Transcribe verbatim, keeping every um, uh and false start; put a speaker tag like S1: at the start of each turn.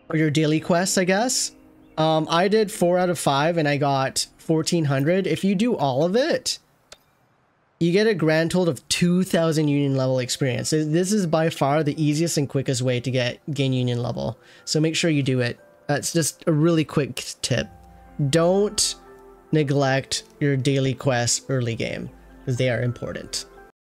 S1: or your daily quests, I guess. Um, I did four out of five and I got fourteen hundred. If you do all of it, you get a grand total of two thousand union level experience. This is by far the easiest and quickest way to get gain union level. So make sure you do it. That's just a really quick tip. Don't neglect your daily quests early game, because they are important.